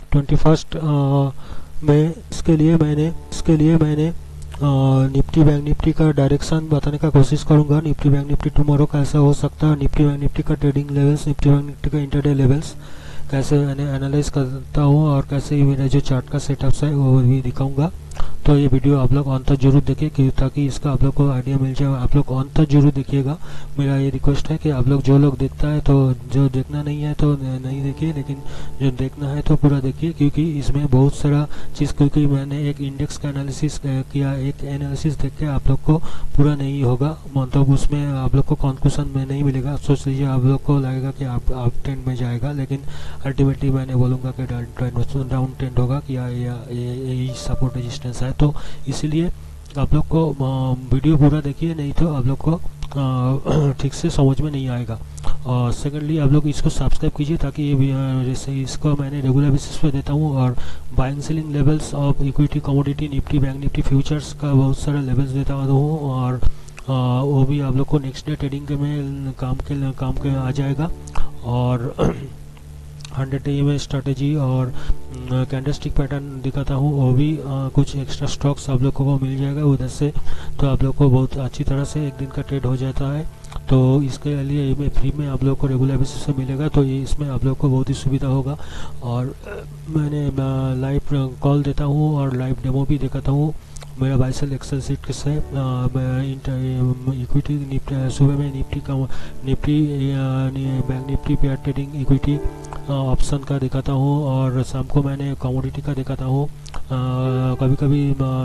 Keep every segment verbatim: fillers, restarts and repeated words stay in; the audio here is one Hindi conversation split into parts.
ट्वेंटी फर्स्ट में इसके लिए मैंने इसके लिए मैंने निफ्टी बैंक निफ्टी का डायरेक्शन बताने का कोशिश करूंगा। निफ्टी बैंक निफ्टी टुमारो कैसे हो सकता है, निफ्टी बैंक निफ्टी का trading levels, Nifty bank Nifty का इंटरडे लेवल्स कैसे मैंने एनालाइज करता हूँ और कैसे मेरा जो चार्ट का सेटअप्स है वो भी दिखाऊंगा। तो ये वीडियो आप लोग अंत तक जरूर देखिए ताकि इसका आप लोग को आइडिया मिल जाए। आप लोग अंत तक जरूर देखिएगा। मेरा ये रिक्वेस्ट है कि आप लोग जो लोग देखता है तो जो देखना नहीं है तो नहीं देखिए, लेकिन जो देखना है तो पूरा देखिए, क्योंकि इसमें बहुत सारा चीज़, क्योंकि मैंने एक इंडेक्स का एनालिसिस किया, एक एनालिसिस देख के आप लोग को पूरा नहीं होगा, मतलब उसमें आप लोग को कंक्लूजन में नहीं मिलेगा। सोच लीजिए आप लोग को लगेगा कि आप आप ट्रेंड में जाएगा, लेकिन अल्टीमेटली मैंने बोलूँगा कि डाउन ट्रेंड होगा कि यही सपोर्ट रेजिस्टेंस है। तो इसीलिए आप लोग को वीडियो पूरा देखिए, नहीं तो आप लोग को ठीक से समझ में नहीं आएगा। और सेकेंडली आप लोग इसको सब्सक्राइब कीजिए ताकि ये जैसे इसको मैंने रेगुलर बेसिस पे देता हूँ, और buying selling levels of equity commodity Nifty bank Nifty futures का बहुत सारा लेवल्स देता हूँ, और आ, वो भी आप लोग को नेक्स्ट डे ट्रेडिंग के में काम के काम के आ जाएगा। और हंड्रेड ए में स्ट्रैटेजी और कैंडलस्टिक पैटर्न दिखाता हूँ, वो भी आ, कुछ एक्स्ट्रा स्टॉक्स आप लोगों को मिल जाएगा उधर से, तो आप लोग को बहुत अच्छी तरह से एक दिन का ट्रेड हो जाता है। तो इसके लिए मैं फ्री में आप लोग को रेगुलर बेसिस से मिलेगा, तो ये इसमें आप लोग को बहुत ही सुविधा होगा। और मैंने लाइव कॉल देता हूँ और लाइव डेमो भी दिखाता हूँ। मेरा बाइसेल एक्सेल सीट किससे इक्विटी निफ्टी सुबह में निफ्टी का Nifty bank Nifty pair trading equity option का दिखाता हूँ, और शाम को मैंने कमोडिटी का दिखाता हूँ। कभी कभी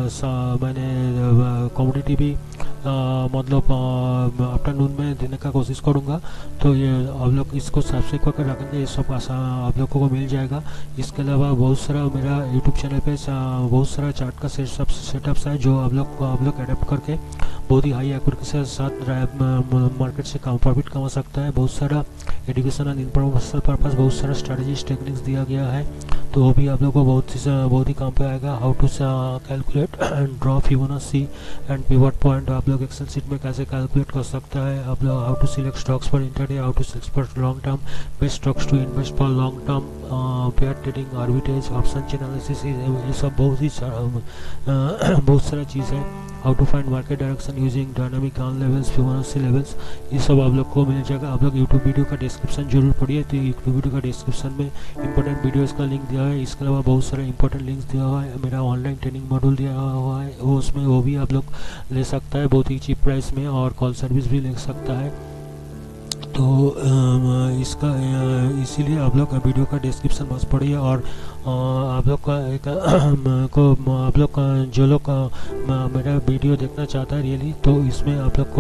मैंने कमोडिटी भी आ, मतलब आफ्टरनून में देने का कोशिश करूँगा। तो ये आप लोग इसको सब्सक्राइब करके रखेंगे, ये सब आप लोगों को मिल जाएगा। इसके अलावा बहुत सारा मेरा यूट्यूब चैनल पे बहुत सारा चार्ट का सेटअप सेटअप्स है जो आप लोग आप लोग अडेप्ट करके बहुत ही हाई एक्यूरेसी के साथ मार्केट से कम प्रॉफिट कमा सकता है। बहुत सारा एजुकेशनल इन्फॉर्मेशनल पर्पस, बहुत सारा स्ट्रेटजीज टेक्निक्स दिया गया है, तो वो भी आप लोगों को बहुत ही बहुत ही काम पे आएगा। How to calculate and draw Fibonacci and pivot point आप लोग एक्सेल शीट में कैसे कैलकुलेट कर सकता है। आप लोग how to select stocks for intraday, how to select for long term, best stocks to invest for long term, pair trading, arbitrage, option analysis, ये सब बहुत ही बहुत सारा चीज़ है। How to find market direction using dynamic on levels, Fibonacci levels, ये सब आप लोग को मिल जाएगा। आप लोग यूट्यूब वीडियो का डिस्क्रिप्शन जरूर पढ़िए, तो यूट्यूब वीडियो का डिस्क्रिप्शन में इंपॉर्टेंट वीडियोस का लिंक दिया है। इसके अलावा बहुत सारे इंपॉर्टेंट लिंक्स दिया हुआ है। मेरा ऑनलाइन ट्रेनिंग मॉड्यूल दिया हुआ है, वो उसमें वो भी आप लोग ले सकता है बहुत ही चीप प्राइस में, और कॉल सर्विस भी ले सकता है। तो इसका इसीलिए आप लोग वीडियो का डिस्क्रिप्शन बस पढ़िए, और आप लोग का एक को आप लोग का जो लोग मेरा वीडियो देखना चाहता है रियली, तो इसमें आप लोग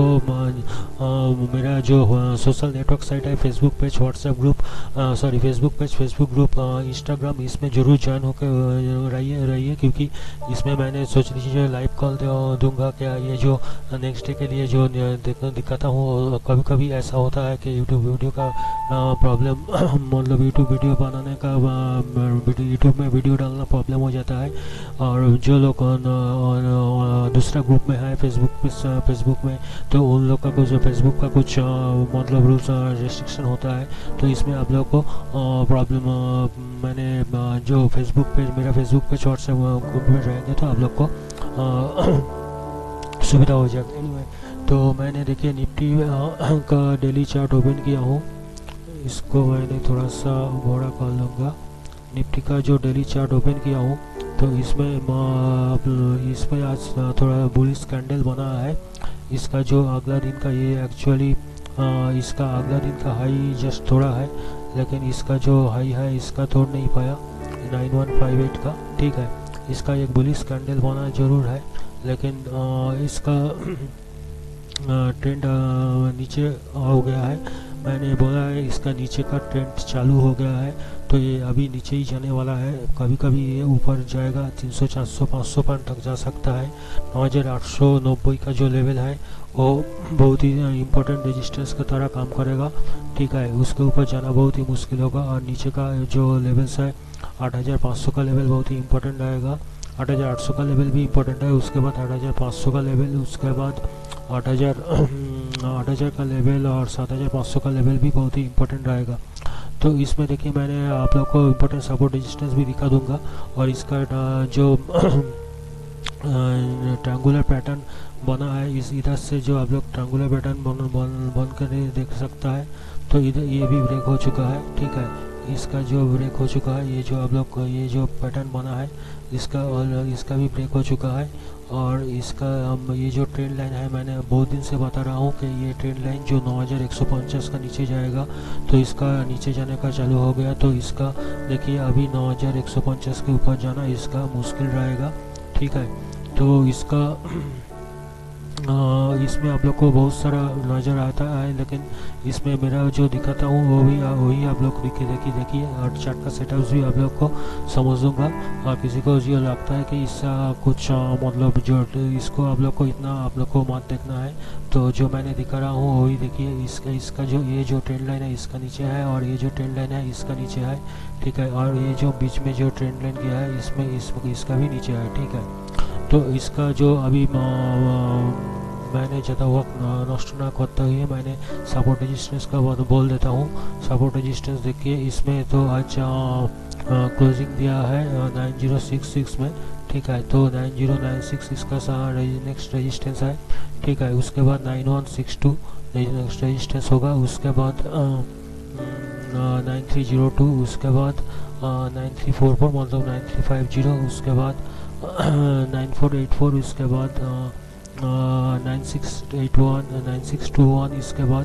को मेरा जो सोशल नेटवर्क साइट है, Facebook page, WhatsApp group, sorry Facebook page, Facebook group, Instagram, इसमें जरूर ज्वाइन होकर रहिए रहिए क्योंकि इसमें मैंने सोच लीजिए लाइव कॉल दूंगा। क्या ये जो नेक्स्ट डे के लिए जो दिखाता हूँ, कभी कभी ऐसा होता है कि यूट्यूब वीडियो का प्रॉब्लम मतलब यूट्यूब वीडियो बनाने का यूट्यूब में वीडियो डालना प्रॉब्लम हो जाता है, और जो लोग दूसरा ग्रुप में है फेसबुक फेसबुक में, तो उन लोग का कुछ फेसबुक का कुछ मतलब रूल्स रेस्ट्रिक्शन होता है, तो इसमें आप लोग को प्रॉब्लम मैंने जो फेसबुक पेज मेरा फेसबुक पेज व्हाट्सएप ग्रुप में रहेंगे तो आप लोग को सुविधा हो जाएगी। एनीवे, तो मैंने देखिए निफ्टी का डेली चार्ट ओपन किया हूँ, इसको मैंने थोड़ा सा बड़ा कर लूँगा। निफ्टी का जो डेली चार्ट ओपन किया हूँ, तो इसमें इस पर आज थोड़ा बुलिश कैंडल बना है। इसका जो अगला दिन का ये एक्चुअली इसका अगला दिन का हाई जस्ट थोड़ा है, लेकिन इसका जो हाई है इसका तोड़ नहीं पाया नाइन वन फाइव एट का, ठीक है। इसका एक बुलिश कैंडल बना जरूर है, लेकिन इसका ट्रेंड नीचे हो गया है। मैंने बोला है इसका नीचे का ट्रेंड चालू हो गया है, तो ये अभी नीचे ही जाने वाला है। कभी कभी ये ऊपर जाएगा, तीन सौ चार सौ पाँच सौ पॉइंट तक जा सकता है। नौ हज़ार आठ सौ नब्बे का जो लेवल है वो बहुत ही इम्पोर्टेंट रेजिस्टेंस की तरह काम करेगा, ठीक है। उसके ऊपर जाना बहुत ही मुश्किल होगा, और नीचे का जो लेवल्स है आठ हज़ार पाँच सौ का लेवल बहुत ही इम्पोर्टेंट आएगा। आठ हज़ार आठ सौ का लेवल भी इम्पोर्टेंट है, उसके बाद आठ हज़ार पाँच सौ का लेवल, उसके बाद आठ हज़ार आठ हज़ार का लेवल और सात हज़ार पाँच सौ का लेवल भी बहुत ही इम्पोर्टेंट रहेगा। तो इसमें देखिए मैंने आप लोग को इम्पोर्टेंट सपोर्ट रेजिस्टेंस भी दिखा दूंगा, और इसका जो ट्रायंगुलर पैटर्न बना है, इस इधर से जो आप लोग ट्रायंगुलर पैटर्न बन बन बन कर देख सकता है। तो इधर ये भी ब्रेक हो चुका है, ठीक है। इसका जो ब्रेक हो चुका है, ये जो आप लोग ये जो पैटर्न बना है इसका, और इसका भी ब्रेक हो चुका है। और इसका ये जो ट्रेंड लाइन है, मैंने बहुत दिन से बता रहा हूँ कि ये ट्रेंड लाइन जो नौ हज़ार एक सौ पचास का नीचे जाएगा, तो इसका नीचे जाने का चालू हो गया। तो इसका देखिए अभी नौ हज़ार एक सौ पचास के ऊपर जाना इसका मुश्किल रहेगा, ठीक है। तो इसका आ, इसमें आप लोग को बहुत सारा नज़र आता है, लेकिन इसमें मेरा जो दिखाता हूँ वो भी वही आप लोग देखिए देखिए देखिए और चार्ट का सेटअप भी आप लोग को समझूंगा। और किसी को जो लगता है कि इसका कुछ आ, मतलब जो इसको आप लोग को इतना आप लोग को मत देखना है, तो जो मैंने दिखा रहा हूँ वही देखिए। इसका इसका जो ये जो ट्रेंड लाइन है इसका नीचे है, और ये जो ट्रेंड लाइन है इसका नीचे है, ठीक है। और ये जो बीच में जो ट्रेंड लाइन गया है इसमें इस, इसका भी नीचे है, ठीक है। तो इसका जो अभी मैंने ज़्यादा वक्त नष्ट ना करते हुए मैंने सपोर्ट रेजिस्टेंस का बोल देता हूँ। सपोर्ट रेजिस्टेंस देखिए, इसमें तो आज क्लोजिंग दिया है नाइन ज़ीरो सिक्स सिक्स में, ठीक है। तो नाइन ज़ीरो नाइन सिक्स इसका नेक्स्ट रेजिस्टेंस है, ठीक है। उसके बाद nine one six two next resistance होगा, उसके बाद नाइन थ्री ज़ीरो टू, उसके बाद नाइन थ्री फोर फोर मतलब नाइन थ्री फाइव ज़ीरो, उसके बाद नाइन फोर एट फोर, उसके बाद nine six eight one nine six two one, इसके बाद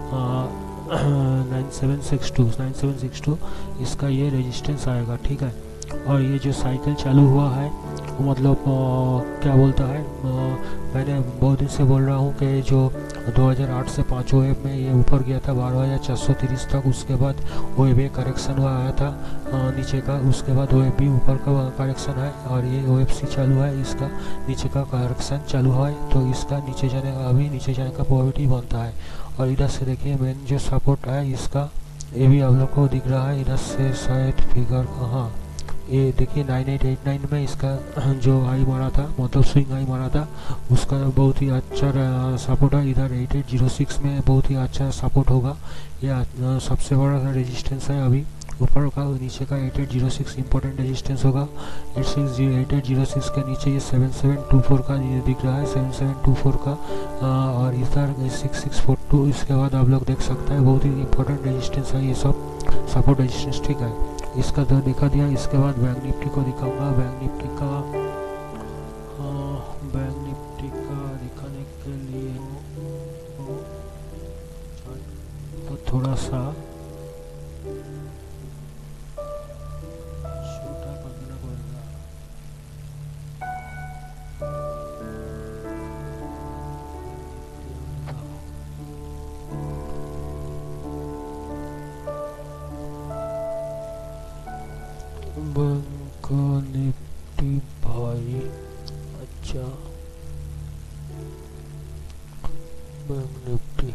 nine seven six two nine seven six two इसका ये रेजिस्टेंस आएगा, ठीक है। और ये जो साइकिल चालू हुआ है मतलब आ, क्या बोलता है, आ, मैंने बहुत दिन से बोल रहा हूँ कि जो दो हज़ार आठ से पाँच वेव में ये ऊपर गया था बारह हज़ार चार सौ तीस तक, उसके बाद वेव ए करेक्शन हुआ आया था आ, नीचे का, उसके बाद वेव बी ऊपर का करेक्शन है, और ये वेव सी चालू है, इसका नीचे का करेक्शन चालू है। तो इसका नीचे जाने का अभी नीचे जाने का प्रोबेबिलिटी बनता है। और इधर से देखिए मेन जो सपोर्ट है इसका, ये भी आप लोग को दिख रहा है इधर से शायद फिगर, हाँ ये देखिए नाइन एट एट नाइन में इसका जो हाई मारा था मतलब स्विंग हाई मारा था, उसका बहुत ही अच्छा सपोर्ट है। इधर एट एट ज़ीरो सिक्स में बहुत ही अच्छा सपोर्ट होगा, यह सबसे बड़ा रेजिस्टेंस है अभी ऊपर का। नीचे का eight eight zero six important resistance होगा। Eight six eight eight zero six के नीचे ये सेवन सेवन टू फोर का ये दिख रहा है, सेवन सेवन टू फोर का, आ, और इधर सिक्स सिक्स फोर टू, इसके बाद आप लोग देख सकते हैं बहुत ही इंपॉर्टेंट रेजिस्टेंस है ये सब सपोर्ट रेजिस्टेंस, ठीक है। इसका तो दिखा दिया। इसके बाद बैंक निफ्टी को दिखाऊंगा। बैंक निफ्टी का बैंक निफ्टी का दिखाने के लिए तो थोड़ा सा छोटा कर देना पड़ेगा। बैंक निफ्टी भाई, अच्छा बैंक निफ्टी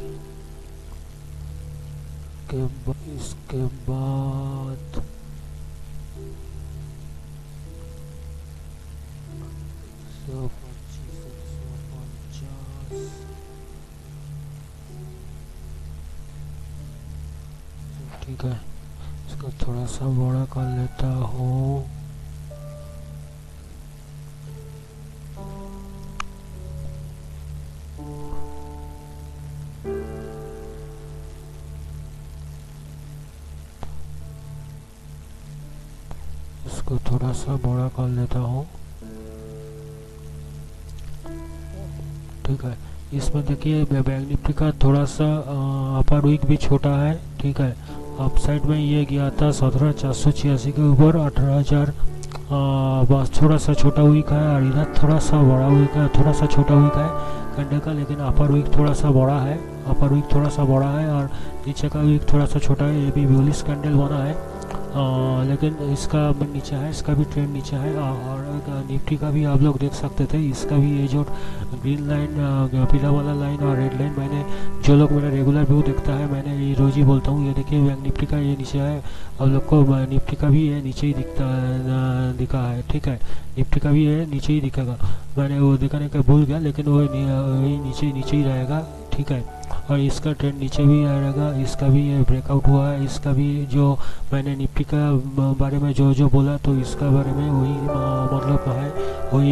के इसके बाद सौ पच्चीस सौ पचास ठीक है। इसको थोड़ा सा बड़ा कर लेता हूँ। इसको थोड़ा सा बड़ा कर लेता हूँ, ठीक है। इसमें देखिए बैंक निफ्टी का थोड़ा सा अपर वीक भी छोटा है, ठीक है। अप साइड में ये गया था सत्रह चार सौ छियासी के ऊपर, अठारह हजार बस थोड़ा सा छोटा वीक है, और इधर थोड़ा सा बड़ा वीक है, थोड़ा सा छोटा वीक है कंडे का, लेकिन अपर वीक थोड़ा सा बड़ा है, अपर वीक थोड़ा सा बड़ा है, और नीचे का वीक थोड़ा सा छोटा है। ये भी बुलिश कैंडल बना है, आ, लेकिन इसका नीचे है, इसका भी ट्रेंड नीचे है। और निफ्टी का भी आप लोग देख सकते थे, इसका भी ये जो ग्रीन लाइन पीला वाला लाइन और रेड लाइन, मैंने जो लोग मेरा रेगुलर व्यू देखता है मैंने ये रोज ही बोलता हूँ, ये देखिए बैंक निफ्टी का ये नीचे है, आप लोग को निफ्टी का भी ये नीचे ही दिखता दिखा है, ठीक है। निफ्टी का भी ये नीचे ही दिखेगा, मैंने वो दिखाने का भूल गया, लेकिन वो नीचे नीचे ही रहेगा, ठीक है। और इसका ट्रेंड नीचे भी आएगा, इसका भी ये ब्रेकआउट हुआ है। इसका भी जो मैंने निफ्टी का बारे में जो जो बोला तो इसका बारे में वही मतलब है, वही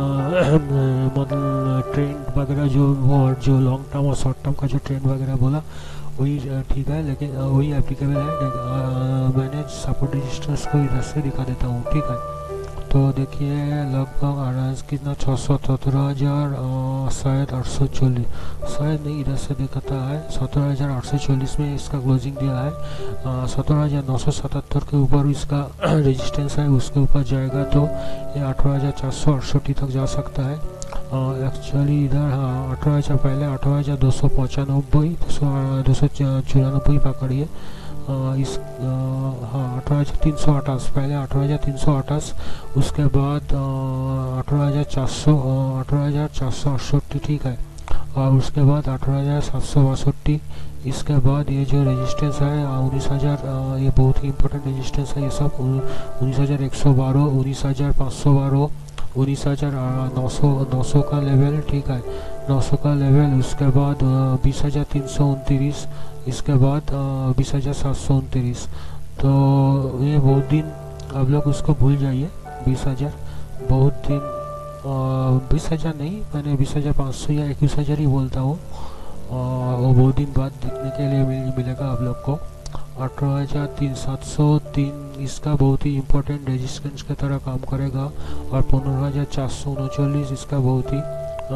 मतलब ट्रेंड वगैरह जो वो जो लॉन्ग टर्म और शॉर्ट टर्म का जो ट्रेंड वगैरह बोला वही ठीक है, लेकिन वही एप्लीकेबल है। मैंने सपोर्ट रजिस्टर्स को इधर से दिखा देता हूँ, ठीक है। तो देखिए लगभग अराउंड कितना छः सौ सत्रह हज़ार शायद आठ सौ चालीस, शायद नहीं इधर से दिखाता है, सत्रह हज़ार आठ सौ चालीस में इसका क्लोजिंग दिया है। सत्रह हज़ार नौ सौ सतहत्तर के ऊपर इसका रेजिस्टेंस है, उसके ऊपर जाएगा तो ये अठारह हज़ार चार सौ अड़सठ तक जा सकता है। एक्चुअली इधर हाँ अठारह हज़ार पहले अठारह हज़ार दो सौ पचानबे दो सौ चौरानबे पकड़िए इस हाँ अठारह हज़ार तीन सौ अट्ठाईस, पहले अठारह हज़ार तीन सौ अट्ठाईस, उसके बाद अठारह हज़ार चार सौ अठारह हज़ार चार सौ अड़सठ, ठीक है। और उसके बाद अठारह हज़ार सात सौ बासठ, इसके बाद ये जो रेजिस्टेंस है उन्नीस हज़ार, ये बहुत ही इंपॉर्टेंट रेजिस्टेंस है ये सब, उन्नीस हज़ार एक सौ बारह, उन्नीस हज़ार पाँच सौ बारह, उन्नीस हज़ार नौ सौ नौ सौ का लेवल, ठीक है, नौ सौ का लेवल। उसके बाद बीस हज़ार तीन सौ उनतीस, इसके बाद बीस हज़ार सात सौ उनतीस। तो ये बहुत दिन आप लोग उसको भूल जाइए, बीस हज़ार बहुत दिन, बीस हज़ार नहीं, मैंने बीस हज़ार पाँच सौ या इक्कीस हज़ार ही बोलता हूँ। वो बहुत दिन बाद दिखने के लिए मिल, मिलेगा आप लोग को। अठारह हज़ार तीन सात सौ तीन इसका बहुत ही इम्पोर्टेंट रेजिस्टेंस की तरह काम करेगा। और पंद्रह हज़ार चार सौ उनचालीस इसका बहुत ही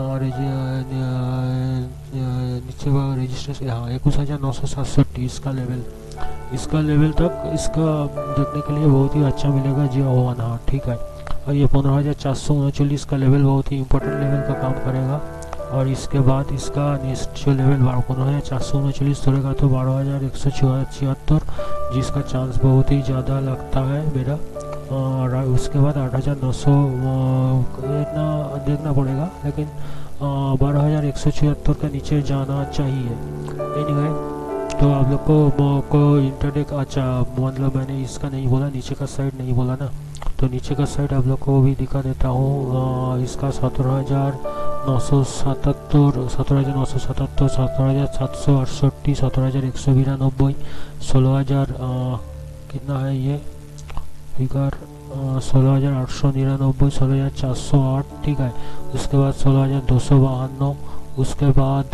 नीचे वाला रेजिस्टेंस, हाँ इक्कीस हज़ार नौ सौ सड़सठ इसका लेवल, इसका लेवल तक इसका देखने के लिए बहुत ही अच्छा मिलेगा जी वन, हाँ ठीक है। और ये पंद्रह हज़ार चार सौ उनचालीस का लेवल बहुत ही इंपॉर्टेंट लेवल का काम करेगा। और इसके बाद इसका नेक्स्ट जो लेवल पंद्रह हज़ार चार सौ उनचालीस तोड़ेगा तो बारह हज़ार एक सौ छिहत्तर, जिसका चांस बहुत ही ज़्यादा लगता है मेरा। और उसके बाद आठ हज़ार नौ सौ इतना देखना पड़ेगा, लेकिन बारह हज़ार एक सौ छिहत्तर के नीचे जाना चाहिए। एनीवे तो आप लोग को, को इंटरडे का अच्छा मतलब मैंने इसका नहीं बोला, नीचे का साइड नहीं बोला ना, तो नीचे का साइड आप लोग को भी दिखा देता हूँ। इसका सत्रह हज़ार नौ सौ सतहत्तर, सत्रह हज़ार नौ सौ सतहत्तर, सत्रह हज़ार सात सौ अड़सठ, सत्रह हज़ार एक सौ बिरानबे, सोलह हज़ार कितना है ये फिगर, सोलह हज़ार आठ सौ निन्यानबे, सोलह हज़ार चार सौ आठ, ठीक है। उसके बाद सोलह हज़ार दो सौ बावन, उसके बाद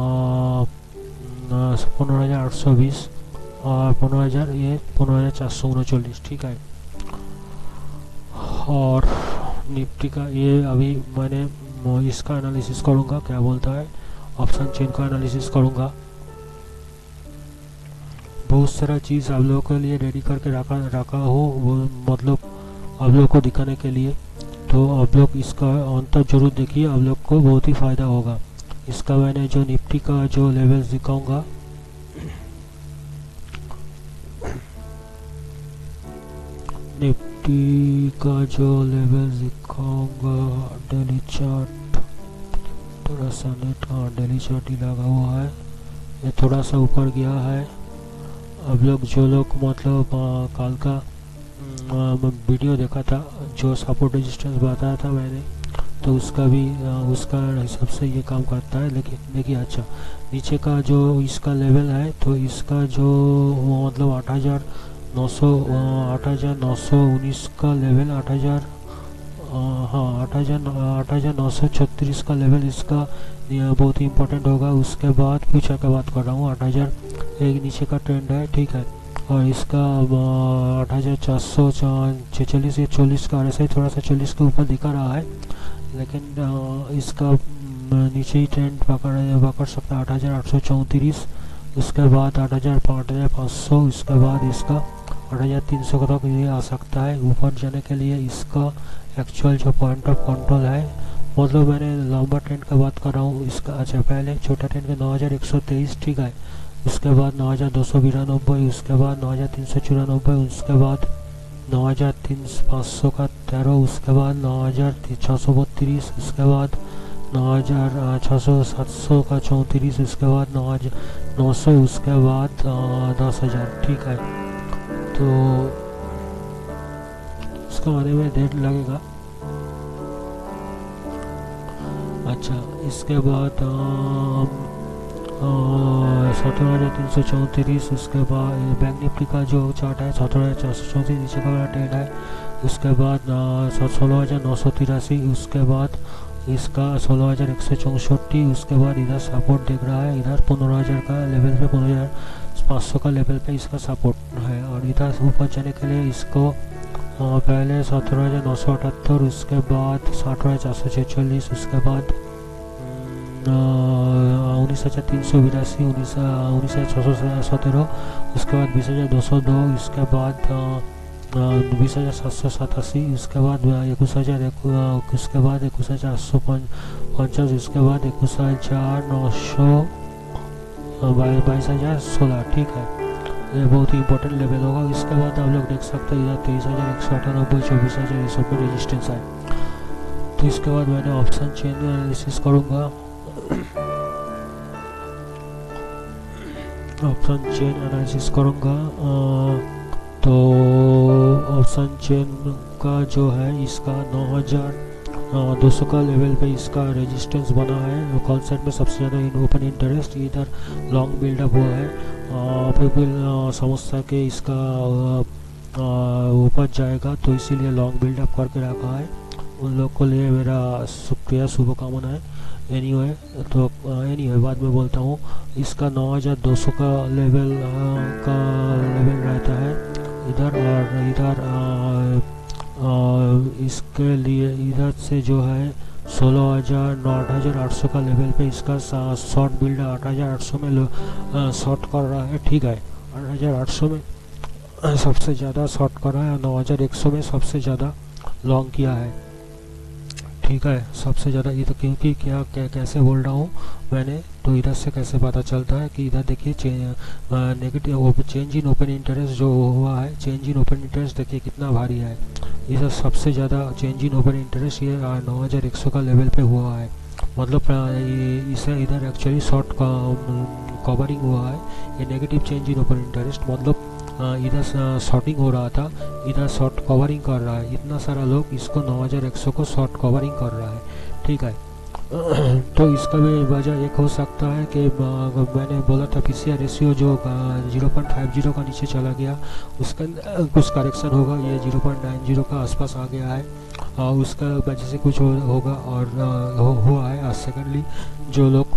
पंद्रह हज़ार आठ सौ बीस और पंद्रह हज़ार ये पंद्रह हज़ार चार सौ उनचालीस, ठीक है। और निफ्टी का ये अभी मैंने इसका एनालिसिस करूँगा, क्या बोलता है ऑप्शन चेन का एनालिसिस करूँगा। बहुत सारा चीज़ आप लोगों के लिए रेडी करके रखा रखा हो, वो मतलब आप लोगों को दिखाने के लिए। तो आप लोग इसका अंत तक जरूर देखिए, आप लोग को बहुत ही फ़ायदा होगा। इसका मैंने जो निफ्टी का जो लेवल्स दिखाऊंगा, निफ्टी का जो लेवल्स दिखाऊंगा, डेली चार्ट थोड़ा सा नेट, हाँ डेली चार्ट ही लगा हुआ है, ये थोड़ा सा ऊपर गया है। अब लोग जो लोग मतलब कल का वीडियो देखा था जो सपोर्ट रेजिस्टेंस बताया था मैंने, तो उसका भी आ, उसका हिसाब से ये काम करता है। लेकिन देखिए अच्छा नीचे का जो इसका लेवल है, तो इसका जो मतलब आठ हज़ार नौ सौ आठ हज़ार नौ सौ उन्नीस का लेवल, आठ हज़ार हाँ आठ हज़ार आठ हज़ार नौ सौ छत्तीस का लेवल इसका बहुत ही इंपॉर्टेंट होगा। उसके बाद फ्यूचर का बात कर रहा हूँ, आठ हज़ार एक नीचे का ट्रेंड है, ठीक है। और इसका आठ हज़ार चार सौ छचालीस या चालीस का ऐसा ही थोड़ा सा चालीस के ऊपर दिखा रहा है, लेकिन इसका नीचे ही ट्रेंड पकड़ पकड़ सकता है आठ हज़ार आठ सौ चौंतीस, उसके बाद आठ हज़ार आठ हज़ार पाँच सौ, उसके बाद इसका आठ हज़ार तीन सौ तक ये आ सकता है। ऊपर जाने के लिए इसका एक्चुअल जो पॉइंट ऑफ कंट्रोल है, मतलब मैंने लंबा ट्रेंड का बात कर रहा हूँ इसका, अच्छा पहले छोटा ट्रेंड का नौ हज़ार एक सौ तेईस, ठीक है। उसके बाद नौ हज़ार दो सौ बिरानबे, उसके बाद नौ हज़ार तीन सौ चौरानबे, उसके बाद नौ हज़ार तीन पाँच सौ का तेरह, उसके बाद नौ हज़ार छः सौ बत्तीस, उसके बाद नौ हज़ार छः सौ सात सौ का चौंतीस, उसके बाद नौ हज़ार नौ सौ, उसके बाद दस हज़ार, ठीक है। तो इसका आने में देर लगेगा। अच्छा इसके बाद सत्रह हज़ार तीन सौ चौंतीस। उसके बाद बैंक निफ्टी का जो चार्ट है सत्रह हज़ार चार सौ चौंतीस नीचे का वाला ट्रेंड है। उसके बाद सोलह हज़ार नौ सौ तिरासी। उसके बाद इसका सोलह हज़ार एक सौ चौंसठी। उसके बाद इधर सपोर्ट दिख रहा है, इधर पंद्रह हज़ार का लेवल पे, पंद्रह हज़ार पाँच सौ का लेवल पे इसका सपोर्ट है। और इधर ऊपर जाने के लिए इसको आ, पहले सत्रह हज़ार नौ सौ अठहत्तर, उसके बाद साठ हज़ार चार सौ छः, उसके बाद उन्नीस हज़ार तीन सौ बिरासी, उन्नीस उन्नीस हज़ार छः सौ सत्रह, उसके बाद बीस हज़ार दो सौ दो, उसके बाद बीस हज़ार सात सौ सतासी, उसके बाद इक्कीस हज़ार उसके बाद इक्कीस हज़ार आठ सौ पचास, उसके बाद इक्कीस हज़ार नौ सौ बाईस हज़ार सोलह। ठीक है, ये बहुत ही इंपॉर्टेंट लेवल होगा। इसके बाद आप लोग देख सकते हैं इधर तेईस हज़ार एक सौ अठानबे, चौबीस हज़ार ये सब पे रेजिस्टेंस है। तो इसके बाद मैंने ऑप्शन चेन एनालिसिस करूँगा। ऑप्शन चेन एनालिसिस करूँगा तो ऑप्शन चेन का जो है इसका नौ हज़ार दो सौ का लेवल पे इसका रेजिस्टेंस बना है। कॉल साइड में सबसे ज़्यादा इन ओपन इंटरेस्ट, इधर लॉन्ग बिल्डअप हुआ है। पीपल समझता है कि इसका ऊपर जाएगा तो इसीलिए लॉन्ग बिल्डअप करके रखा है। उन लोग को लिए मेरा शुक्रिया, शुभकामना है। एनीवे तो एनीवे बाद में बोलता हूँ। इसका नौ हज़ार दो सौ का लेवल का लेवल रहता है इधर, और इधर इसके लिए इधर से जो है सोलह हज़ार नौ आठ हज़ार आठ सौ का लेवल पे इसका शॉर्ट बिल्ड आठ हज़ार आठ सौ में शॉर्ट कर रहा है। ठीक है, आठ हज़ार आठ सौ में सबसे ज़्यादा शॉर्ट कर रहा है, नौ हज़ार एक सौ में सबसे ज़्यादा लॉन्ग किया है। ठीक है, सबसे ज़्यादा ये तो क्योंकि क्या क्या कैसे बोल रहा हूँ मैंने, तो इधर से कैसे पता चलता है कि इधर देखिए negative change in open interest जो हुआ है, चेंज इन ओपन इंटरेस्ट देखिए कितना भारी है। इधर सबसे ज़्यादा चेंज इन ओपन इंटरेस्ट ये नौ हज़ार एक सौ का लेवल पे हुआ है। मतलब इसे इधर एक्चुअली शॉर्ट कवरिंग हुआ है। ये negative change in open interest मतलब इधर शॉर्टिंग हो रहा था, इधर शॉर्ट कवरिंग कर रहा है। इतना सारा लोग इसको नौ हज़ार एक सौ को शॉर्ट कवरिंग कर रहा है। ठीक है, तो इसका भी वजह एक हो सकता है कि मैंने बोला था पीसीआर रेशियो जो ज़ीरो पॉइंट फाइव ज़ीरो का नीचे चला गया, उसका कुछ करेक्शन होगा। ये ज़ीरो पॉइंट नाइन ज़ीरो का आसपास आ गया है, और उसका वजह से कुछ हो, होगा और हो, हुआ है। और सेकेंडली जो लोग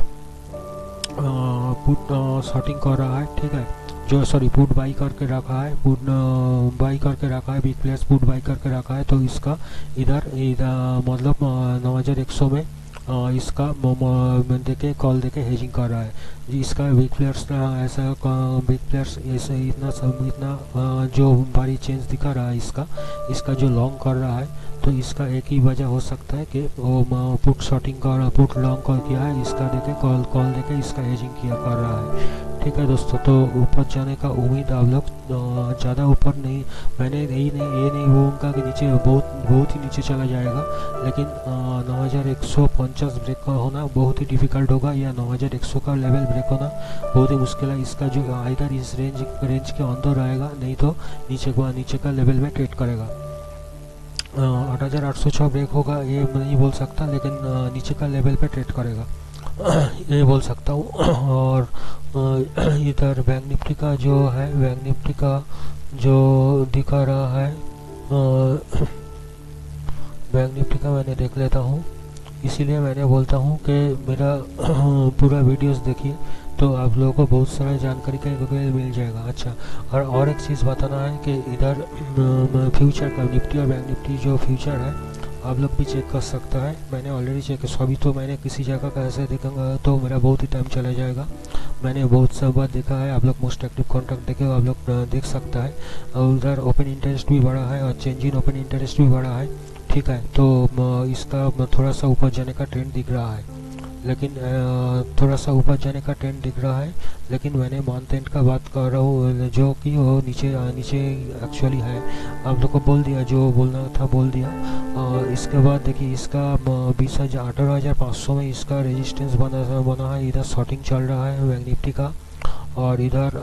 पुट शॉर्टिंग कर रहा है, ठीक है, जो सॉरी पुट बाई करके रखा है, पुट बाई करके रखा है, बिग प्लेयर्स पुट बाई करके रखा है, तो इसका इधर इधर मतलब नौ हज़ार एक सौ में आ, इसका देके कॉल देके हेजिंग कर रहा है। इसका बिग प्लेयर्स ऐसा बिग प्लेयर्स ऐसे इतना सब इतना आ, जो भारी चेंज दिखा रहा है इसका इसका जो लॉन्ग कर रहा है, तो इसका एक ही वजह हो सकता है कि वो पुट शॉर्टिंग कर पुट लॉन्ग कर किया है, इसका देके कॉल कॉल देके इसका हेजिंग किया कर रहा है। ठीक है दोस्तों, तो ऊपर जाने का उम्मीद आप लोग ज़्यादा ऊपर नहीं, मैंने यही नहीं ये नहीं बोलूँगा कि नीचे बहुत बहुत ही नीचे चला जाएगा, लेकिन नौ हज़ार एक सौ पचास ब्रेक का होना बहुत ही डिफ़िकल्ट होगा, या नौ हज़ार एक सौ का लेवल ब्रेक होना बहुत ही मुश्किल है। इसका जो इधर इस रेंज रेंज के अंदर आएगा, नहीं तो नीचे का नीचे का लेवल में ट्रेड करेगा। आठ हज़ार आठ सौ छः ब्रेक होगा ये नहीं बोल सकता, लेकिन नीचे का लेवल पे ट्रेड करेगा ये बोल सकता हूँ। और इधर बैंक निफ्टी का जो है बैंक निफ्टी का जो दिखा रहा है बैंक निफ्टी का मैंने देख लेता हूँ, इसीलिए मैंने बोलता हूँ कि मेरा पूरा वीडियोस देखिए तो आप लोगों को बहुत सारा जानकारी का मिल जाएगा। अच्छा, और और एक चीज़ बताना है कि इधर फ्यूचर का निफ्टी और बैंक निफ्टी जो फ्यूचर है आप लोग भी चेक कर सकता है। मैंने ऑलरेडी चेक सभी तो मैंने किसी जगह का ऐसे देखूँगा तो मेरा बहुत ही टाइम चला जाएगा। मैंने बहुत सब बात देखा है, आप लोग मोस्ट एक्टिव कॉन्ट्रैक्ट देखे आप लोग देख सकता है। और उधर ओपन इंटरेस्ट भी बढ़ा है और चेंज इन ओपन इंटरेस्ट भी बढ़ा है। ठीक है, तो इसका थोड़ा सा ऊपर जाने का ट्रेंड दिख रहा है, लेकिन थोड़ा सा ऊपर जाने का ट्रेंड दिख रहा है, लेकिन मैंने मंथ एंड का बात कर रहा हूँ जो कि वो नीचे नीचे एक्चुअली है। आप लोग को बोल दिया जो बोलना था बोल दिया। और इसके बाद देखिए इसका बीस हज़ार अठारह हज़ार पाँच सौ में इसका रेजिस्टेंस बना बना है। इधर शॉर्टिंग चल रहा है बैंक निफ्टी का, और इधर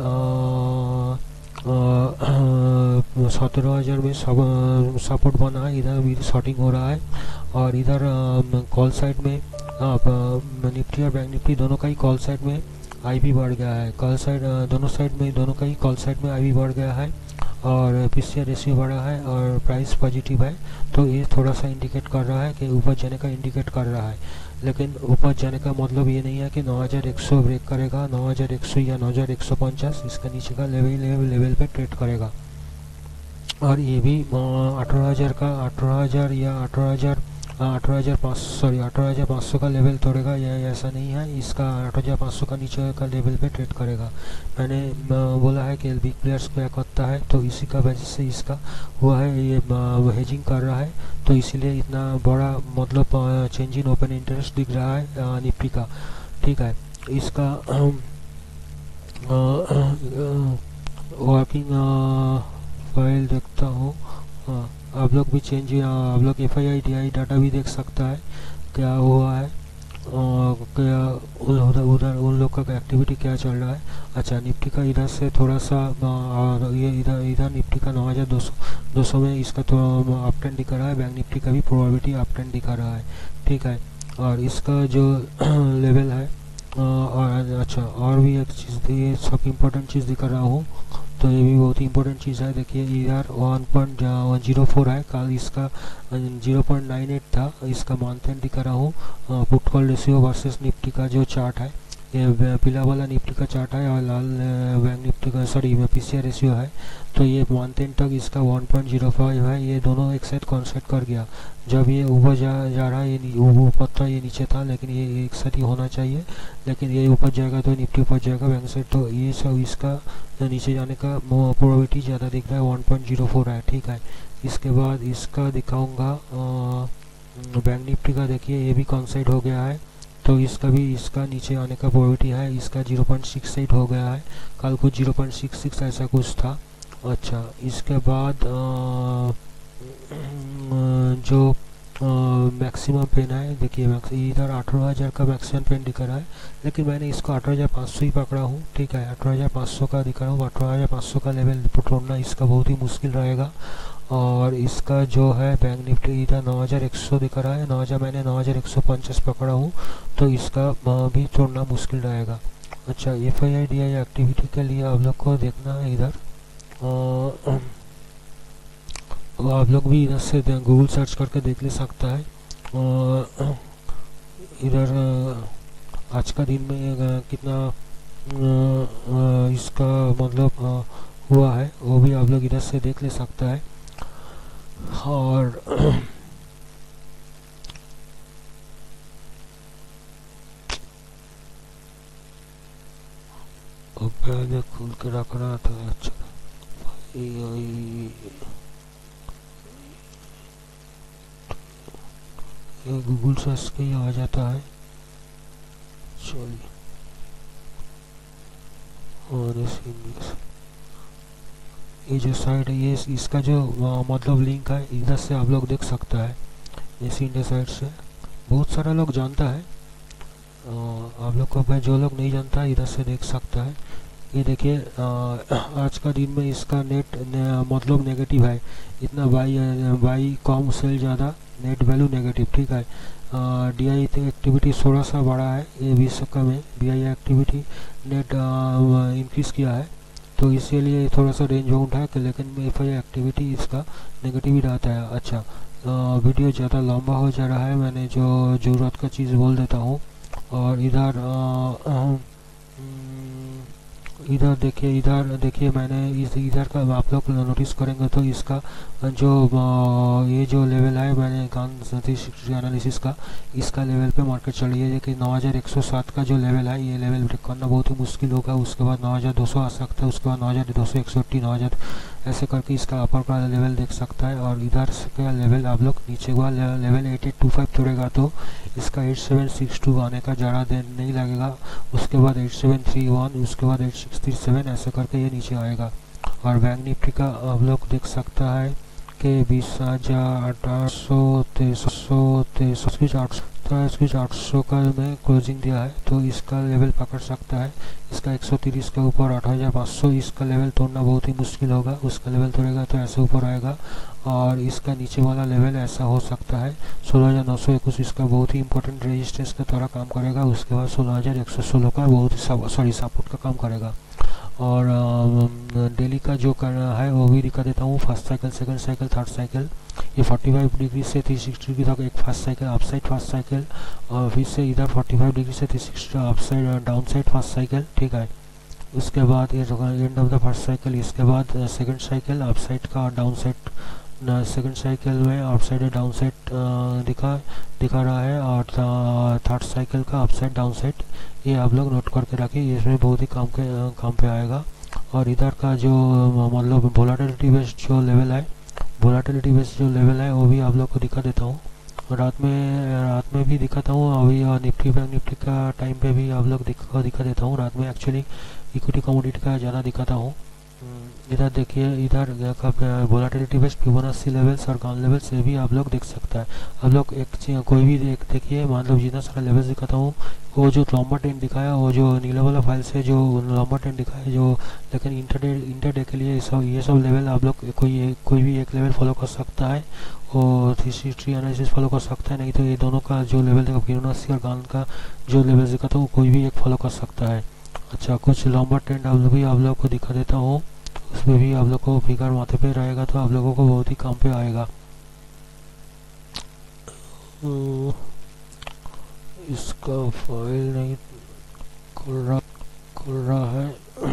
सत्रह हज़ार में सब सपोर्ट बना है, इधर भी शॉर्टिंग हो रहा है। और इधर कॉल साइड में निफ्टी और बैंक निफ्टी दोनों का ही कॉल साइड में आईवी बढ़ गया है, कॉल साइड दोनों साइड में, दोनों का ही कॉल साइड में आईवी बढ़ गया है और पीसीआर रेशियो बढ़ा है और प्राइस पॉजिटिव है। तो ये थोड़ा सा इंडिकेट कर रहा है कि ऊपर जाने का इंडिकेट कर रहा है, लेकिन ऊपर जाने का मतलब ये नहीं है कि नौ हज़ार एक सौ ब्रेक करेगा, नौ हज़ार एक सौ या नौ हज़ार एक सौ पचास इसका नीचे का लेवल लेवल लेवल पे ट्रेड करेगा। और ये भी अठारह हज़ार का अठारह हज़ार या अठारह हज़ार अठारह हज़ार पाँच सॉरी अठारह हज़ार पाँच सौ का लेवल तोड़ेगा, यह ऐसा नहीं है। इसका अठारह हज़ार पाँच सौ का नीचे का लेवल पे ट्रेड करेगा। मैंने बोला है कि बिग प्लेयर्स क्या करता है, तो इसी का वजह से इसका हुआ है, ये हेजिंग कर रहा है, तो इसीलिए इतना बड़ा मतलब चेंज इन ओपन इंटरेस्ट दिख रहा है निफ्टी का। ठीक है, इसका वर्किंग फाइल देखता हूँ। आप लोग भी चेंज आप लोग F I I D I data भी देख सकता है क्या हुआ है, क्या उधर उधर उन लोग का एक्टिविटी क्या चल रहा है। अच्छा, निफ्टी का इधर से थोड़ा सा ये इधर इधर निफ्टी का नौ हज़ार दो सौ दो सौ में इसका तो अप ट्रेंड दिखा रहा है, बैंक निफ्टी का भी प्रोबेबिलिटी अप ट्रेंड दिखा रहा है। ठीक है, और इसका जो लेवल है और अच्छा और भी एक चीज़, ये सब इम्पोर्टेंट चीज़ दिखा रहा हूँ, तो ये भी बहुत ही इंपॉर्टेंट चीज़ है। देखिए इधर वन पॉइंट जीरो फोर है, कल इसका जीरो पॉइंट नाइन एट था, इसका मंथ एंड दिखा रहा हूँ। Put call ratio versus Nifty का जो चार्ट है, ये पीला वाला निफ्टी का चार्ट है और लाल बैंक निफ्टी का सॉरी पीसीआर रेशियो है। तो ये मंथ एंड तक इसका वन पॉइंट जीरो फाइव है, ये दोनों एक साथ कॉन्सेप्ट कर गया। जब ये ऊपर जा जा रहा है, ये ऊपर था ये नीचे था, लेकिन ये एक साथ ही होना चाहिए, लेकिन ये ऊपर जाएगा तो निफ्टी ऊपर जाएगा बैंक से, तो ये सब इसका नीचे जाने का प्रोबेबिलिटी ज़्यादा दिख रहा है, वन पॉइंट जीरो फोर है। ठीक है, इसके बाद इसका दिखाऊंगा बैंक निफ्टी का। देखिए ये भी कॉन्सेप्ट हो गया है, तो इसका भी इसका नीचे आने का प्रोबेबिलिटी है, इसका जीरो पॉइंट सिक्स एट हो गया है, कल कुछ जीरो पॉइंट सिक्स सिक्स ऐसा कुछ था। अच्छा, इसके बाद आ, जो मैक्सिमम पेन है, देखिए इधर अठारह हज़ार का मैक्सिमम पेन दिखा रहा है, लेकिन मैंने इसको अठारह हज़ार पाँच सौ ही पकड़ा हूँ। ठीक है, अठारह हज़ार पाँच सौ का दिखा रहा हूँ, अठारह हज़ार पाँच सौ का लेवल तोड़ना इसका बहुत ही मुश्किल रहेगा। और इसका जो है बैंक निफ्टी इधर नौ हज़ार एक सौ दिखा रहा है, नौ हज़ार मैंने नौ हज़ार एक सौ पचास पकड़ा हूँ, तो इसका भी तोड़ना मुश्किल रहेगा। अच्छा, F I I D I activity के लिए आप लोग को देखना है इधर, आप लोग भी इधर से गूगल सर्च करके देख ले सकता है। इधर आज का दिन में कितना इसका मतलब हुआ है वो भी आप लोग इधर से देख ले सकता है। और पहले खोल के रख रहा था। अच्छा, ये गूगल सर्च के ही आ जाता है। चलिए, और ये जो साइट है, ये इसका जो मतलब लिंक है इधर से आप लोग देख सकता है, इस इंडिया साइट से बहुत सारा लोग जानता है। आप लोग को जो लोग नहीं जानता है इधर से देख सकता है। ये देखिए आज का दिन में इसका नेट ने, मतलब नेगेटिव है, इतना बाई बाई कम सेल ज़्यादा, नेट वैल्यू नेगेटिव। ठीक है, डी आई एक्टिविटी थोड़ा सा बढ़ा है, ये बीस का में D I activity net increase किया है, तो इसीलिए थोड़ा सा रेंज बाउंड है, लेकिन एफ आई एक्टिविटी इसका नेगेटिव ही रहता है। अच्छा, आ, वीडियो ज़्यादा लंबा हो जा रहा है, मैंने जो ज़रूरत का चीज़ बोल देता हूँ। और इधर इधर देखिए इधर देखिए मैंने इस इधर का आप लोग नोटिस करेंगे तो इसका जो ये जो लेवल है, मैंने एनालिसिस का इसका लेवल पे मार्केट चल रही है कि नौ हज़ार एक सौ सात का जो लेवल है, ये लेवल ब्रेक करना बहुत ही मुश्किल होगा। उसके बाद नौ हज़ार दो सौ आ सकता है, उसके बाद नौ हज़ार दो सौ इकसठ नौ हज़ार ऐसे करके इसका अपर का लेवल देख सकता है। और इधर का लेवल आप लोग नीचे हुआ level eight eight two five तोड़ेगा तो इसका एट सेवन सिक्स टू आने का ज़्यादा देर नहीं लगेगा। उसके बाद एट सेवन थ्री वन, उसके बाद एट सिक्स थ्री सेवन ऐसे करके ये नीचे आएगा। और बैंक निफ्टी का आप लोग देख सकता है कि बीस हज़ार अठारह सौ तेईस सौ तेईस कुछ आठ सकता है कुछ आठ सौ का में क्लोजिंग दिया है तो इसका लेवल पकड़ सकता है। इसका एक सौ तीस के ऊपर आठ हज़ार पाँच सौ, इसका लेवल तोड़ना बहुत ही मुश्किल होगा। उसका लेवल तोड़ेगा तो ऐसे ऊपर आएगा और इसका नीचे वाला लेवल ऐसा हो सकता है सोलह हज़ार नौ सौ इक्कीस, इसका बहुत ही इंपॉर्टेंट रेजिस्टेंस का तरह काम करेगा। उसके बाद सोलह हज़ार एक सौ सोलह का बहुत ही सॉरी सपोर्ट का काम करेगा। और डेली का जो करना है वो भी दिखा देता हूँ। First cycle, second cycle, third cycle, ये पैंतालीस डिग्री से तीन सौ साठ डिग्री तक एक first cycle upside first cycle, और फिर से इधर पैंतालीस डिग्री से तीन सौ साठ upside down side first cycle, ठीक है। उसके बाद ये end of the first cycle. इसके बाद सेकंड साइकिल अपसाइड का डाउन साइड, सेकंड साइकिल में अपसाइड डाउन साइड दिखा दिखा रहा है, और थर्ड साइकिल का अपसाइड डाउन साइड। ये आप लोग नोट करके रखिए, इसमें बहुत ही काम के काम पे आएगा। और इधर का जो मतलब वोलेटिलिटी बेस्ड जो लेवल है, वोलेटिलिटी बेस्ड जो लेवल है वो भी आप लोग को दिखा देता हूँ। रात में रात में भी दिखाता हूँ अभी, और निफ्टी बैंक निफ्टी का टाइम पे भी आप लोग दिखा दिखा देता हूँ। रात में एक्चुअली इक्विटी कमोडिटी का ज़्यादा दिखाता हूँ। इधर देखिए, इधर वोलेटिलिटी बेस्ड फिबोनाची लेवल्स और गाउन लेवल्स से भी आप लोग देख सकता है। आप लोग एक कोई भी देख देखिए, मतलब जितना सारा लेवल्स दिखाता हूँ, वो जो लंबा ट्रेंड दिखाया, वो जो नीला वाला फाइल से जो लंबा ट्रेंड दिखाया जो, लेकिन इंटरडे इंटरडे के लिए सब ये सब लेवल आप लोग कोई कोई भी एक लेवल फॉलो कर सकता है और हिस्ट्री एनालिसिस फॉलो कर सकता है। नहीं तो ये दोनों का जो लेवल देखो, फिबोनाची और गाउन का जो लेवल दिखाता हूँ, कोई भी एक फॉलो कर सकता है। अच्छा, कुछ लंबा ट्रेंड आप लोग भी आप लोग को दिखा देता हूँ, उसमें भी आप लोग को फिगर माथे पे रहेगा तो आप लोगों को बहुत ही काम पे आएगा। इसका फाइल नहीं खुल रहा खुल रहा है।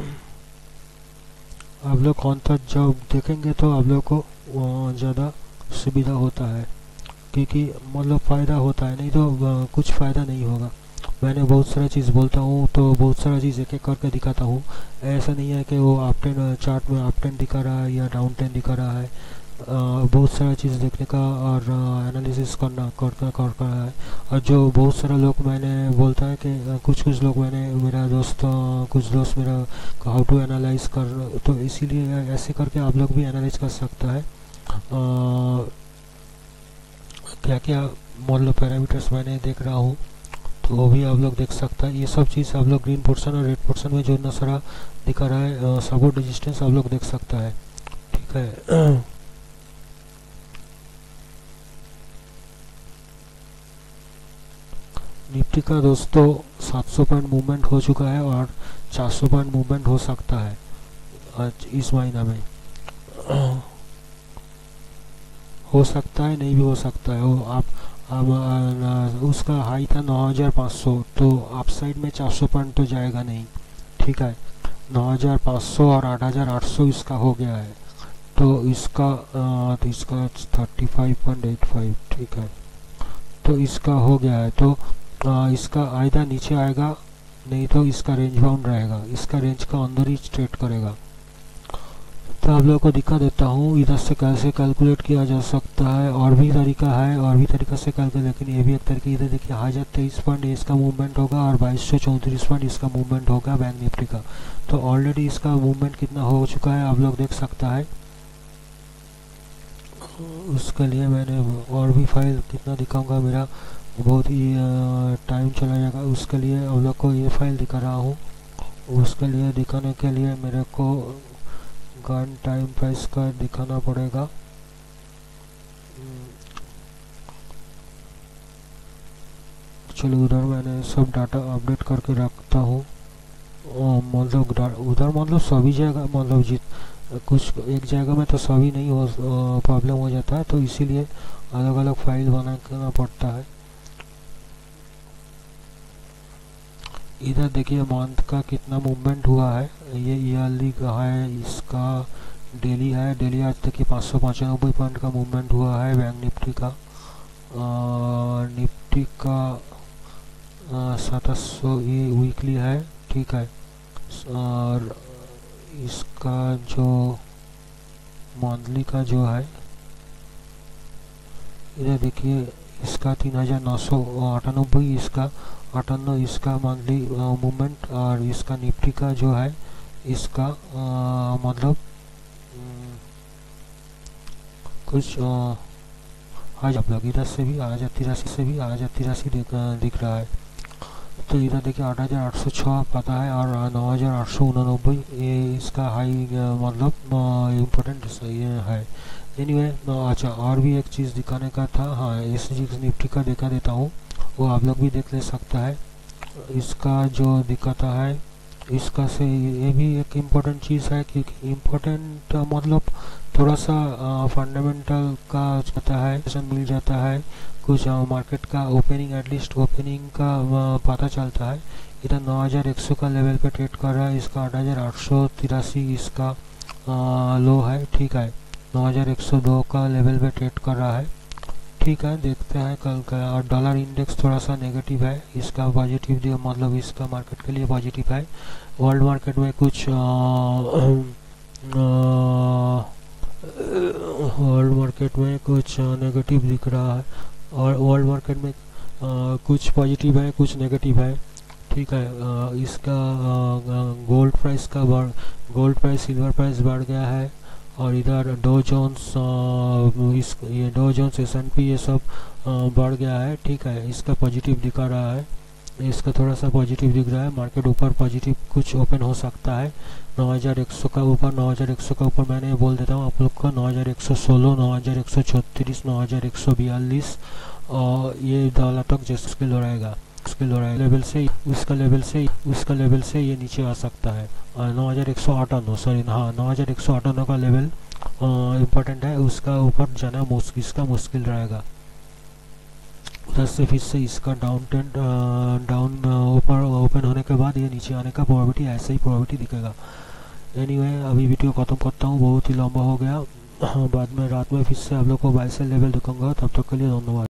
आप लोग कॉन्सेप्ट जब देखेंगे तो आप लोग को ज़्यादा सुविधा होता है, क्योंकि मतलब फ़ायदा होता है, नहीं तो कुछ फ़ायदा नहीं होगा। मैंने बहुत सारा चीज़ बोलता हूँ तो बहुत सारा चीज़ एक एक करके दिखाता हूँ। ऐसा नहीं है कि वो अप टेन चार्ट में अप टेन दिखा रहा है या डाउन टेन दिखा रहा है। आ, बहुत सारा चीज़ देखने का और एनालिसिस करना करना कर रहा है। और जो बहुत सारा लोग मैंने बोलता है कि कुछ कुछ लोग मैंने मेरा दोस्त कुछ दोस्त मेरा हाउ टू एनालाइज कर, तो इसीलिए ऐसे करके आप लोग भी एनालाइज कर सकता है। आ, क्या क्या मॉडल पैरामीटर्स मैंने देख रहा हूँ तो वो भी आप लोग देख सकता है। ये सब चीज़ आप लोग ग्रीन पोर्शन और रेड पोर्शन में जो इतना सारा दिखा रहा है सपोर्ट रेजिस्टेंस आप लोग देख सकता है, ठीक है। निफ्टी का दोस्तों सात सौ पॉइंट मूवमेंट हो चुका है और चार सौ पॉइंट मूवमेंट हो सकता है आज इस महीना में। हो सकता है, नहीं भी हो सकता है। वो आप अब उसका हाई था नौ हज़ार पाँच सौ, तो अप साइड में चार सौ पॉइंट तो जाएगा नहीं, ठीक है। नौ हज़ार पाँच सौ और आठ हज़ार आठ सौ इसका हो गया है, तो इसका आ, तो इसका पैंतीस पॉइंट पचासी, ठीक है। तो इसका हो गया है, तो आ, इसका आइधा नीचे आएगा, नहीं तो इसका रेंज बाउंड रहेगा, इसका रेंज का अंदर ही ट्रेड करेगा। तो आप लोगों को दिखा देता हूँ इधर से कैसे कैलकुलेट किया जा सकता है। और भी तरीका है, और भी तरीका से कैलकुलेट, लेकिन ये भी एक तरीका। इधर देखिए हजार तेईस पॉइंट इसका मूवमेंट होगा और बाईस सौ चौंतीस पॉइंट इसका मूवमेंट होगा बैंक निफ्टी का। तो ऑलरेडी इसका मूवमेंट कितना हो चुका है आप लोग देख सकता है। उसके लिए मैंने और भी फाइल कितना दिखाऊंगा, मेरा बहुत ही टाइम चला जाएगा। उसके लिए आप लोग को ये फाइल दिखा रहा हूँ। उसके लिए दिखाने के लिए मेरे को गन टाइम प्राइस का दिखाना पड़ेगा। चलो उधर मैंने सब डाटा अपडेट करके रखता हूँ। मतलब उधर मतलब सभी जगह, मतलब जित कुछ एक जगह में तो सभी नहीं हो प्रॉब्लम हो जाता है, तो इसीलिए अलग अलग फाइल बनाना पड़ता है। इधर देखिए मंथ का कितना मूवमेंट हुआ है, ये ईयरली का है, इसका डेली है। डेली आज तक पाँच सौ पचानवे पॉइंट का मूवमेंट हुआ है बैंक निफ्टी का। निफ्टी का सत्रह सौ ये वीकली है, ठीक है। और इसका जो मंथली का जो है, इधर देखिए इसका तीन हज़ार नौ सौ अट्ठानबे, इसका अट्ठानवे इसका मंथली मूवमेंट। और इसका निफ्टी का जो है इसका आ, मतलब कुछ आज आप लोग इधर से भी आठ हज़ार तिरासी से भी आठ हज़ार तिरासी दिख, दिख रहा है। तो इधर देखिए आठ हज़ार आठ सौ छः पता है और नौ हज़ार आठ सौ उननब्बे ये इसका हाई मतलब इम्पोर्टेंट ये है। एनीवे अच्छा और भी एक चीज़ दिखाने का था, हाँ एस जी एक्स निफ्टी का दिखा देता हूँ, वो आप लोग भी देख ले सकता है। इसका जो दिखाता है इसका से ये भी एक इम्पोर्टेंट चीज़ है, क्योंकि इम्पोर्टेंट मतलब थोड़ा सा फंडामेंटल का जाता है मिल जाता है, कुछ मार्केट का ओपनिंग एटलीस्ट ओपनिंग का पता चलता है। इधर नौ हज़ार एक सौ का लेवल पे ट्रेड कर रहा है, इसका आठ हज़ार आठ सौ तिरासी इसका आ, लो है, ठीक है। नौ हज़ार एक सौ दो का लेवल पे ट्रेड कर रहा है, ठीक है। देखते हैं कल का। और डॉलर इंडेक्स थोड़ा सा नेगेटिव है, इसका पॉजिटिव दिया मतलब इसका मार्केट के लिए पॉजिटिव है। वर्ल्ड मार्केट में कुछ वर्ल्ड मार्केट में कुछ नेगेटिव दिख रहा है और वर्ल्ड मार्केट में आ, कुछ पॉजिटिव है कुछ नेगेटिव है, ठीक है। आ, इसका गोल्ड प्राइस का बढ़ गोल्ड प्राइस सिल्वर प्राइस बढ़ गया है और इधर डो जोन्स इस ये Dow Jones S and P ये सब बढ़ गया है, ठीक है। इसका पॉजिटिव दिखा रहा है, इसका थोड़ा सा पॉजिटिव दिख रहा है। मार्केट ऊपर पॉजिटिव कुछ ओपन हो सकता है नौ हज़ार एक सौ का ऊपर, नौ हज़ार एक सौ का ऊपर मैंने बोल देता हूँ आप लोग को नौ हज़ार एक सौ सोलह, नौ हज़ार एक सौ छत्तीस, नौ हज़ार एक सौ बयालीस और ये डॉलर तक जैसे स्किल हो रहेगा स्किल हो रहा है लेवल से उसका लेवल से उसका लेवल से ये नीचे आ सकता है। नौ हज़ार एक सौ अट्ठानवे सॉरी हाँ नौ हज़ार एक सौ अट्ठानवे का लेवल इम्पोर्टेंट है, उसका ऊपर जाना मुश्किल इसका मुश्किल रहेगा। उधर से फिर से इसका डाउन ट्रेंड डाउन ऊपर ओपन होने के बाद ये नीचे आने का प्रोबेबिलिटी ऐसे ही प्रोबेबिलिटी दिखेगा। एनीवे अभी वीडियो खत्म करता हूँ, बहुत ही लंबा हो गया। बाद में रात में फिर से आप लोग को बाय सेल लेवल दिखाऊंगा, तब तक के लिए धन्यवाद।